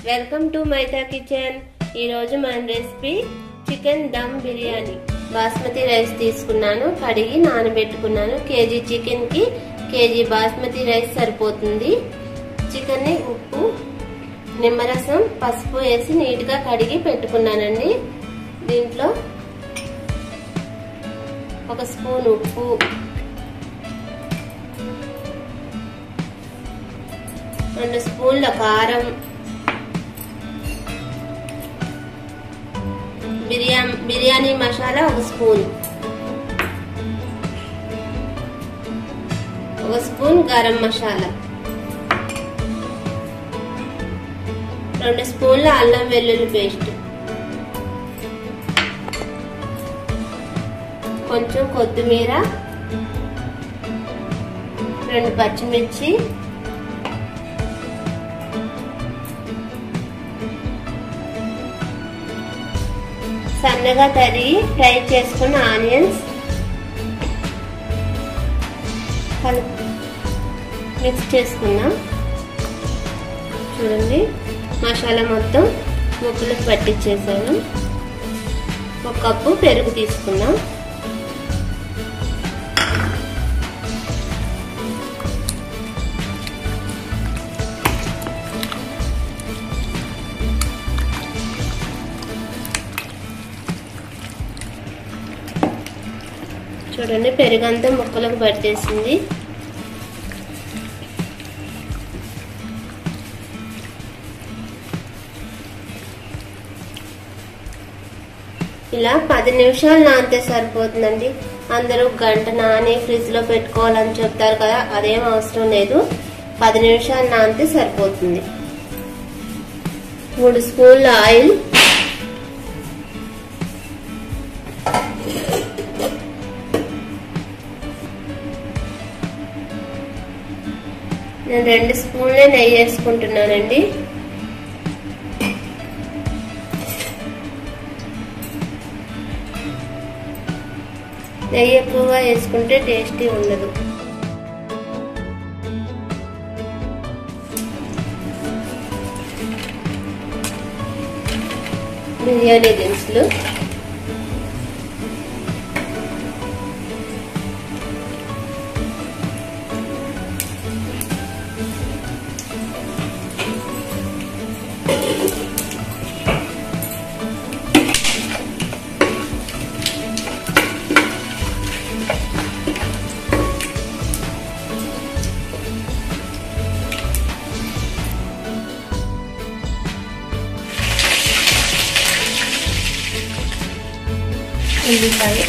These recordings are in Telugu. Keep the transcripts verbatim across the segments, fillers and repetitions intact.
Welcome to మైతా kitchen. ఈ రోజు మన recipe chicken dum biryani. Basmati rice తీసుకున్నాను, కడిగి నానబెట్టుకున్నాను. కేజీ చికెన్ కి కేజీ బాస్మతి రైస్ సరిపోతుంది. చికెన్ ని ఉప్పు, నిమ్మరసం, పసుపు వేసి నీట్ గా కడిగి పెట్టుకున్నానండి. దీంట్లో ఒక స్పూన్ ఉప్పు, రెండు స్పూన్ల కారం, బిర్యానీ బిర్యానీ మసాలా ఒక స్పూన్, ఒక స్పూన్ గరం మసాలా, రెండు స్పూన్ల అల్లం వెల్లుల్లి పేస్ట్, కొంచెం కొత్తిమీర, రెండు పచ్చిమిర్చి, సన్నగా తరిగి ఫ్రై చేసుకున్న ఆనియన్స్ మిక్స్ చేసుకుందాం. చూడండి, మసాలా మొత్తం ముక్కలకు పట్టించేసాను. ఒక కప్పు పెరుగు తీసుకుందాం. చూడండి, పెరుగంతా ముక్కలకు పట్టేసింది. ఇలా పది నిమిషాలు నానితే సరిపోతుందండి. అందరూ గంట నాని ఫ్రిడ్జ్ లో పెట్టుకోవాలని చెప్తారు కదా, అదేం అవసరం లేదు. పది నిమిషాలు నానితే సరిపోతుంది. మూడు స్పూన్ల ఆయిల్, నేను రెండు స్పూన్లే నెయ్యి వేసుకుంటున్నానండి. నెయ్యి ఎక్కువగా వేసుకుంటే టేస్టీ ఉండదు. బిర్యానీ దినుసులు, ఉల్లిపాయ,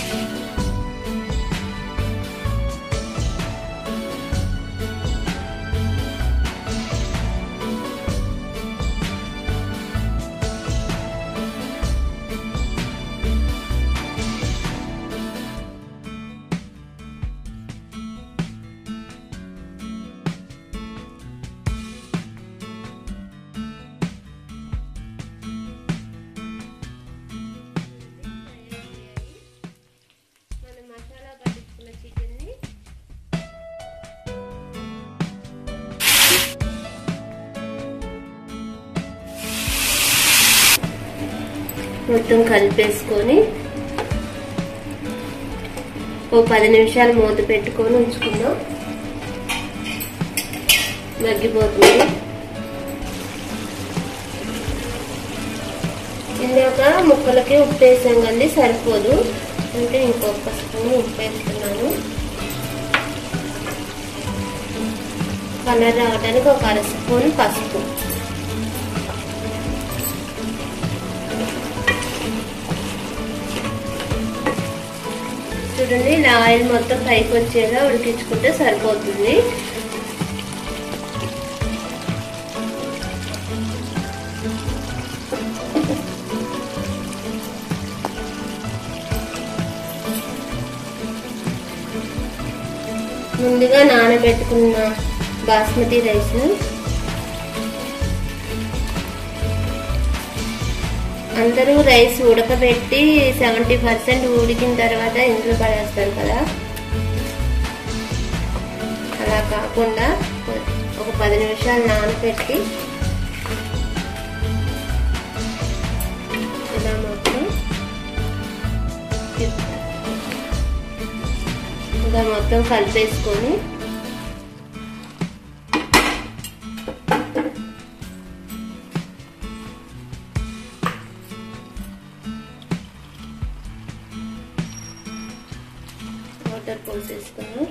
మొత్తం కలిపేసుకొని ఓ పది నిమిషాలు మూత పెట్టుకొని ఉంచుకుందాం. మగ్గిపోతుంది. ఇందాక ముక్కలకి ఉప్పు వేసాం కండి, సరిపోదు అంటే ఇంకొక స్పూన్ ఉప్పు వేస్తున్నాను. కలర్ రావడానికి ఒక అర స్పూన్ పసుపు, చూడండి ఇలా ఆయిల్ మొత్తం పైకి వచ్చేలా ఉడికించుకుంటే సరిపోతుంది. ముందుగా నానబెట్టుకున్న బాస్మతి రైస్ అందరూ రైస్ ఉడకబెట్టి సెవెంటీ పర్సెంట్ ఉడికిన తర్వాత ఇంట్లో పడేస్తారు కదా, అలా కాకుండా ఒక పది నిమిషాలు నానబెట్టి ఇంకా మొత్తం కలిపేసుకొని వాటర్ పోసేసుకొని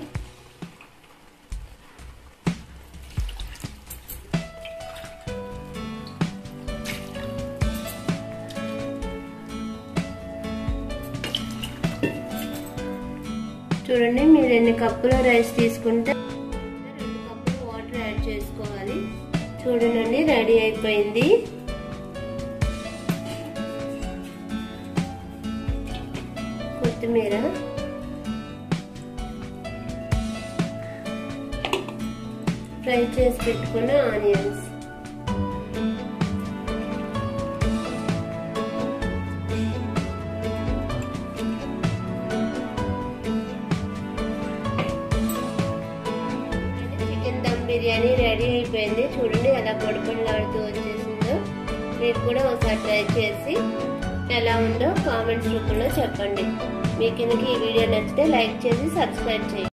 చూడండి, మీరు ఎన్ని కప్పుల రైస్ తీసుకుంటే రెండు కప్పులు వాటర్ యాడ్ చేసుకోవాలి. చూడండి, రెడీ అయిపోయింది. కొత్తిమీర, ఫ్రై చేసి పెట్టుకున్న ఆనియన్స్, బిర్యానీ రెడీ అయిపోయింది. చూడండి ఎలా పొడి పొడిలాడుతూ వచ్చేసిందో. మీరు కూడా ఒకసారి ట్రై చేసి ఎలా ఉందో కామెంట్స్ రూపంలో చెప్పండి. మీకు కనుక ఈ వీడియో నచ్చితే లైక్ చేసి సబ్స్క్రైబ్ చేయండి.